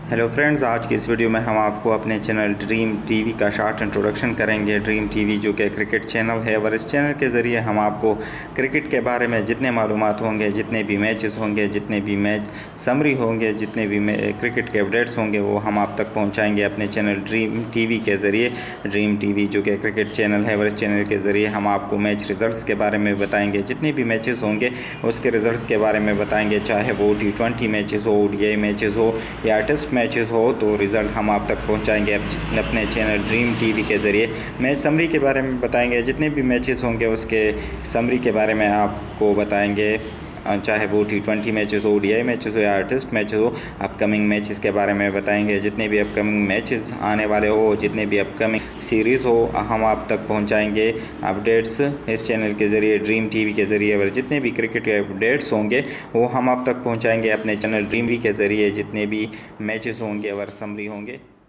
Hello friends, आज की इस वीडियो में हम आपको अपने चैनल ड्रीम टीवी का शॉर्ट इंट्रोडक्शन करेंगे। ड्रीम टीवी जो कि क्रिकेट चैनल है, और इस चैनल के ज़रिए हम आपको क्रिकेट के बारे में जितने मालूमात होंगे, जितने भी मैचेस होंगे, जितने भी मैच समरी होंगे, जितने भी क्रिकेट के अपडेट्स होंगे, वो हम आप तक पहुँचाएँगे अपने चैनल ड्रीम टीवी के ज़रिए। ड्रीम टीवी जो कि क्रिकेट चैनल है, और इस चैनल के ज़रिए हम आपको मैच रिज़ल्ट के बारे में बताएँगे। जितने भी मैचेस होंगे उसके रिज़ल्ट के बारे में बताएँगे, चाहे वो T20 मैचेस हो, ODI मैचेस हो या टेस्ट मैचेस हो, तो रिज़ल्ट हम आप तक पहुंचाएंगे अपने चैनल ड्रीम टीवी के ज़रिए। मैच समरी के बारे में बताएंगे, जितने भी मैचेस होंगे उसके समरी के बारे में आपको बताएंगे, चाहे वो T20 मैचेस हो, ODI मैचेस हो या टेस्ट मैचेस हो। अपकमिंग मैचेस के बारे में बताएंगे, जितने भी अपकमिंग मैचेस आने वाले हो, जितने भी अपकमिंग सीरीज़ हो, हम आप तक पहुंचाएंगे अपडेट्स इस चैनल के ज़रिए, ड्रीम टीवी के ज़रिए। और जितने भी क्रिकेट के अपडेट्स होंगे वो हम आप तक पहुंचाएंगे अपने चैनल ड्रीम टीवी के ज़रिए, जितने भी मैचेस होंगे और समरी होंगे।